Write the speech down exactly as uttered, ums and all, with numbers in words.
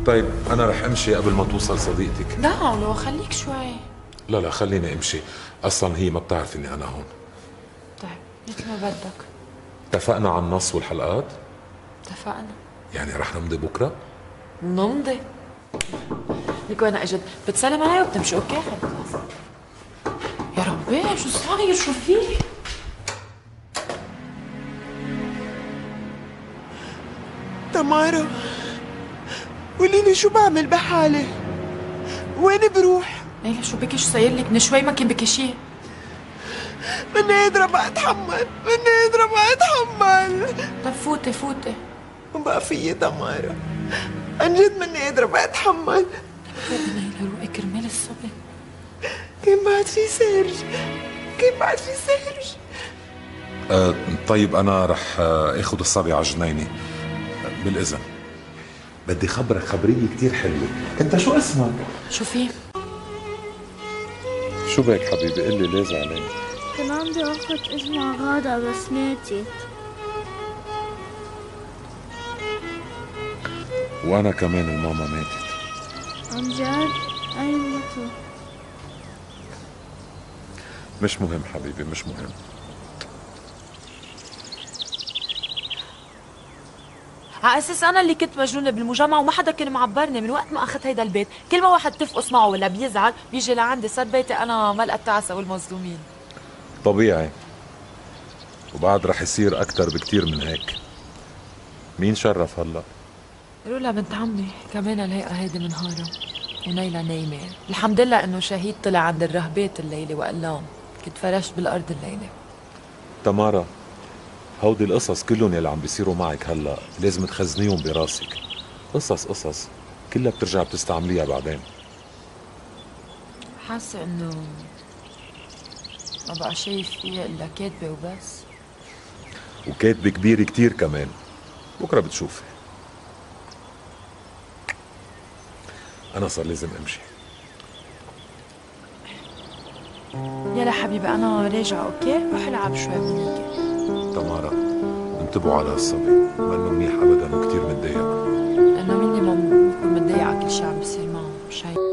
طيب أنا رح أمشي قبل ما توصل صديقتك. لا لو خليك شوي. لا لا خليني أمشي، أصلا هي ما بتعرف إني أنا هون. طيب مثل ما بدك. اتفقنا على النص والحلقات؟ اتفقنا. يعني رح نمضي بكرة؟ نمضي. لك وين اجت؟ بتسلم علي وبتمشي اوكي؟ يا ربي شو صاير؟ شو في؟ تمارا قولي لي شو بعمل بحالي؟ وين بروح؟ ليلى شو بكي؟ شو صاير لك؟ من شوي ما كان بكي شيء. مني قادرة ما اتحمل، مني قادرة ما اتحمل. طيب فوتي فوتي. ما بقى فيي تمارا، عن جد مني قادرة ما اتحمل. روقي ليلى روقي كرمال الصبي. كيف بعد في سيرج؟ كيف بعد في سيرج؟ أه طيب أنا رح آه، آخذ الصبي على جنيني آه، بالإذن. بدي خبرك خبرية كتير حلوة. أنت شو اسمك؟ شو في؟ شو بك حبيبي؟ قل لي ليه زعلان؟ كان عندي أخت اسمها غادة بس ماتت. وأنا كمان الماما ماتت. عن جد؟ أي متى؟ مش مهم حبيبي مش مهم. على اساس انا اللي كنت مجنونه بالمجمع وما حدا كان معبرني من وقت ما اخذت هيدا البيت، كل ما واحد تفقس معه ولا بيزعل بيجي لعندي، صار بيتي انا ملقى التعسه والمظلومين. طبيعي، وبعد رح يصير أكتر بكتير من هيك. مين شرف هلا؟ رولا بنت عمي كمان لايقه هيدي من نهارها، ونيلة نايمه. الحمد لله انه شهيد طلع عند الرهبات الليله والا كنت فرشت بالارض الليله. تمارا هودي القصص كلهم يلي عم بيصيروا معك هلا لازم تخزنيهم براسك. قصص قصص كلها بترجع بتستعمليها بعدين. حاسه انه ما بقى شايف فيها الا كاتبه وبس. وكاتبة كبيرة كتير كمان، بكرة بتشوفي. أنا صار لازم أمشي. يلا حبيبي انا راجعه اوكي؟ روح العب شوي ونيجي. تمارا انتبهوا على هالصبي، منه منيح أبدا وكتير متضايق. لانه مني ما بكون متضايقه على كل شيء عم بيصير معه، مش هيك؟